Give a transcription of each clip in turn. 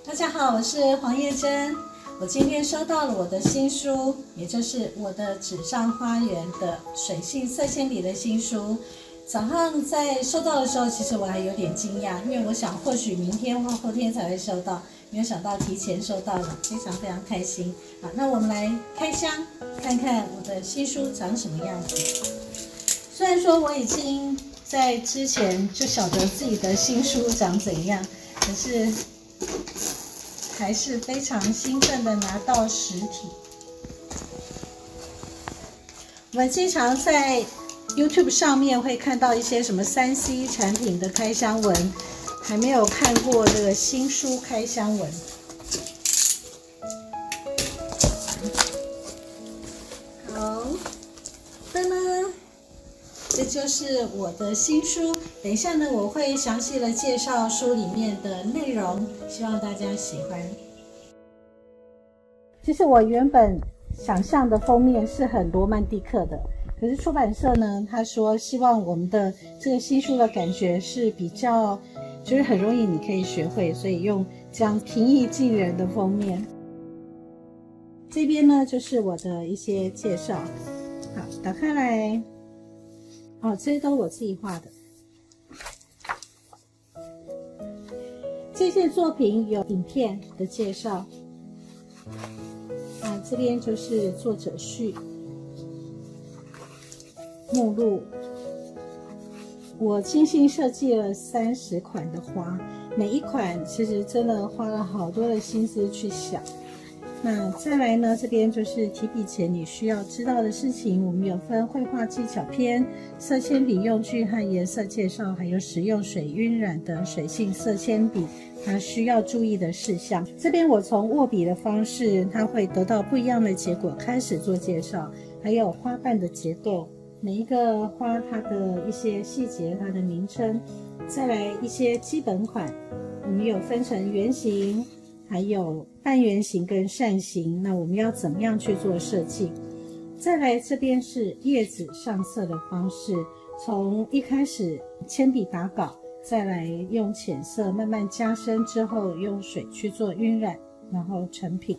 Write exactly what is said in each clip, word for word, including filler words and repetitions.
大家好，我是黄叶珍。我今天收到了我的新书，也就是我的纸上花园的水性色铅笔的新书。早上在收到的时候，其实我还有点惊讶，因为我想或许明天或后天才会收到，没有想到提前收到了，非常非常开心。好，那我们来开箱看看我的新书长什么样子。虽然说我已经在之前就晓得自己的新书长怎样，可是还是非常兴奋的拿到实体。我们经常在 YouTube 上面会看到一些什么 三 C 产品的开箱文，还没有看过这个新书开箱文。好的呢，这就是我的新书。等一下呢，我会详细的介绍书里面的内容，希望大家喜欢。其实我原本想象的封面是很罗曼蒂克的，可是出版社呢，他说希望我们的这个新书的感觉是比较，就是很容易你可以学会，所以用这样平易近人的封面。这边呢就是我的一些介绍。好，打开来。哦，这些都是我自己画的。这些作品有影片的介绍。啊，这边就是作者序、目录。我精心设计了三十款的花，每一款其实真的花了好多的心思去想。那再来呢，这边就是提笔前你需要知道的事情。我们有分绘画技巧篇、色铅笔用具和颜色介绍，还有使用水晕染的水性色铅笔它需要注意的事项。这边我从握笔的方式，它会得到不一样的结果开始做介绍，还有花瓣的结构，每一个花它的一些细节，它的名称。再来一些基本款，我们有分成圆形，还有半圆形跟扇形，那我们要怎么样去做设计？再来这边是叶子上色的方式，从一开始铅笔打稿，再来用浅色慢慢加深之后，用水去做晕染，然后成品。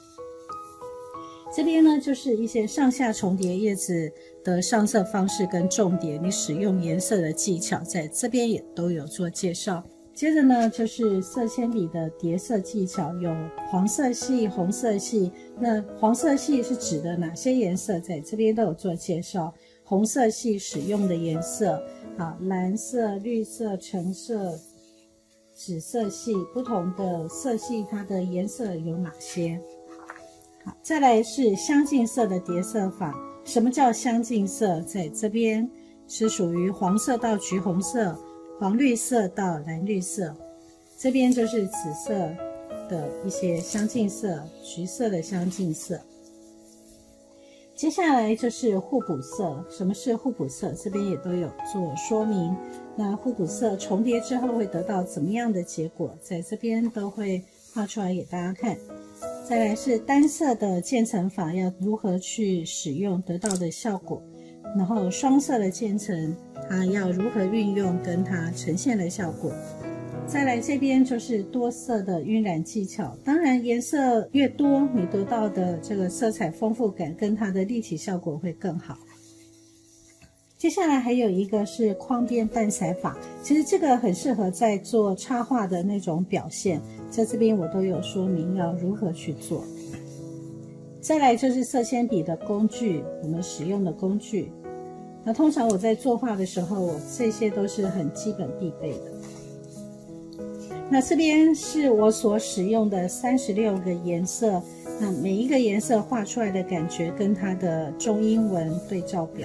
这边呢就是一些上下重叠叶子的上色方式跟重点，你使用颜色的技巧，在这边也都有做介绍。接着呢，就是色铅笔的叠色技巧，有黄色系、红色系。那黄色系是指的哪些颜色？在这边都有做介绍。红色系使用的颜色，啊，蓝色、绿色、橙色、紫色系，不同的色系它的颜色有哪些？好，再来是相近色的叠色法。什么叫相近色？在这边是属于黄色到橘红色，黄绿色到蓝绿色，这边就是紫色的一些相近色，橘色的相近色。接下来就是互补色。什么是互补色？这边也都有做说明。那互补色重叠之后会得到怎么样的结果，在这边都会画出来给大家看。再来是单色的渐层法，要如何去使用得到的效果。然后双色的渐层，它要如何运用跟它呈现的效果。再来这边就是多色的晕染技巧，当然颜色越多，你得到的这个色彩丰富感跟它的立体效果会更好。接下来还有一个是框边淡彩法，其实这个很适合在做插画的那种表现，在这边我都有说明要如何去做。再来就是色铅笔的工具，我们使用的工具。那通常我在作画的时候，我这些都是很基本必备的。那这边是我所使用的三十六个颜色，那每一个颜色画出来的感觉跟它的中英文对照表。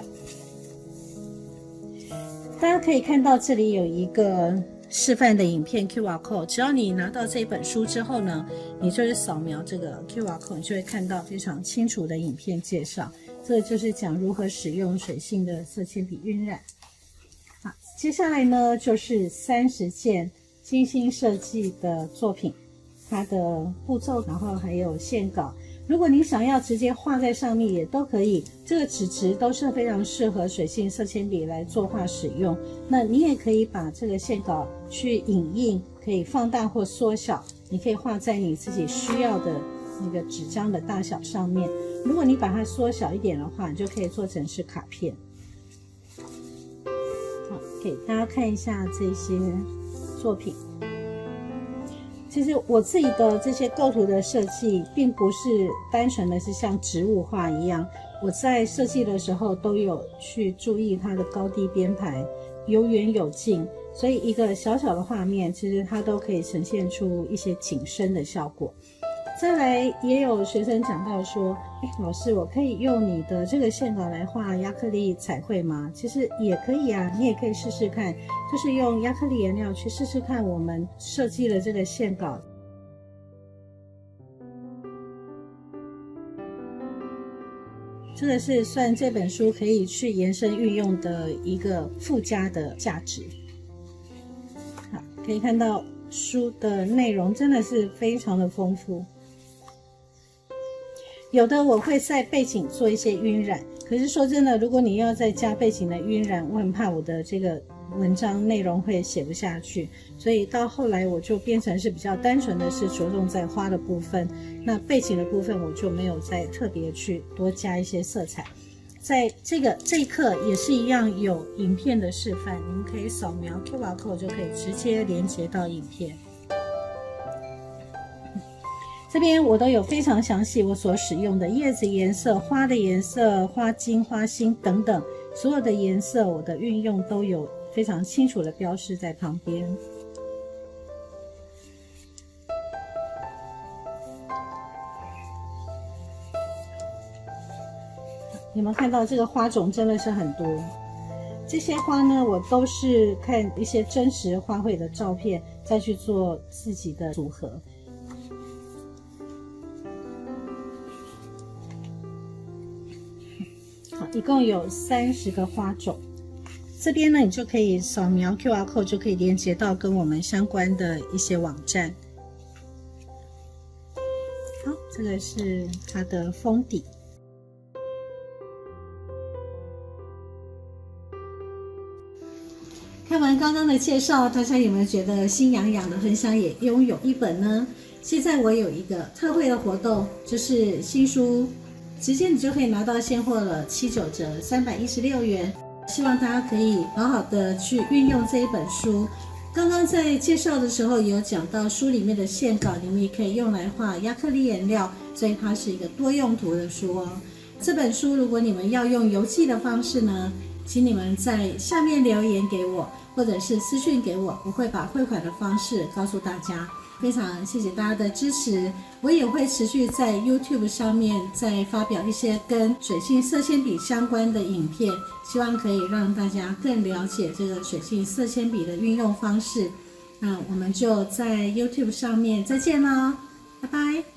大家可以看到这里有一个示范的影片 Q R code， 只要你拿到这本书之后呢，你就是扫描这个 Q R code， 你就会看到非常清楚的影片介绍。这就是讲如何使用水性的色铅笔晕染。好，接下来呢就是三十件精心设计的作品，它的步骤，然后还有线稿。如果你想要直接画在上面也都可以，这个纸质都是非常适合水性色铅笔来作画使用。那你也可以把这个线稿去影印，可以放大或缩小， 你可以画在你自己需要的那个纸张的大小上面。如果你把它缩小一点的话，你就可以做成是卡片。好，给大家看一下这些作品。其实我自己的这些构图的设计，并不是单纯的是像植物画一样，我在设计的时候都有去注意它的高低编排，有远有近，所以一个小小的画面，其实它都可以呈现出一些景深的效果。再来，也有学生讲到说，哎，老师，我可以用你的这个线稿来画亚克力彩绘吗？其实也可以啊，你也可以试试看，就是用亚克力颜料去试试看我们设计的这个线稿。这个是算这本书可以去延伸运用的一个附加的价值。好，可以看到书的内容真的是非常的丰富。有的我会在背景做一些晕染，可是说真的，如果你要再加背景的晕染，我很怕我的这个文章内容会写不下去，所以到后来我就变成是比较单纯的是着重在花的部分，那背景的部分我就没有再特别去多加一些色彩。在这个这一课也是一样有影片的示范，你们可以扫描 Q R code 就可以直接连接到影片。这边我都有非常详细我所使用的叶子颜色、花的颜色、花茎、花心等等，所有的颜色我的运用都有非常清楚的标示在旁边。你们看到这个花种真的是很多，这些花呢，我都是看一些真实花卉的照片，再去做自己的组合。好，一共有三十个花种。这边呢，你就可以扫描 Q R code 就可以连接到跟我们相关的一些网站。好，这个是它的封底。看完刚刚的介绍，大家有没有觉得心痒痒的，很想也拥有一本呢？现在我有一个特惠的活动，就是新书直接你就可以拿到现货了，七九折，三百一十六元。希望大家可以好好的去运用这一本书。刚刚在介绍的时候有讲到书里面的线稿，你们也可以用来画亚克力颜料，所以它是一个多用途的书哦。这本书如果你们要用邮寄的方式呢，请你们在下面留言给我，或者是私讯给我，我会把汇款的方式告诉大家。非常谢谢大家的支持，我也会持续在 YouTube 上面再发表一些跟水性色铅笔相关的影片，希望可以让大家更了解这个水性色铅笔的运用方式。那我们就在 YouTube 上面再见咯，拜拜。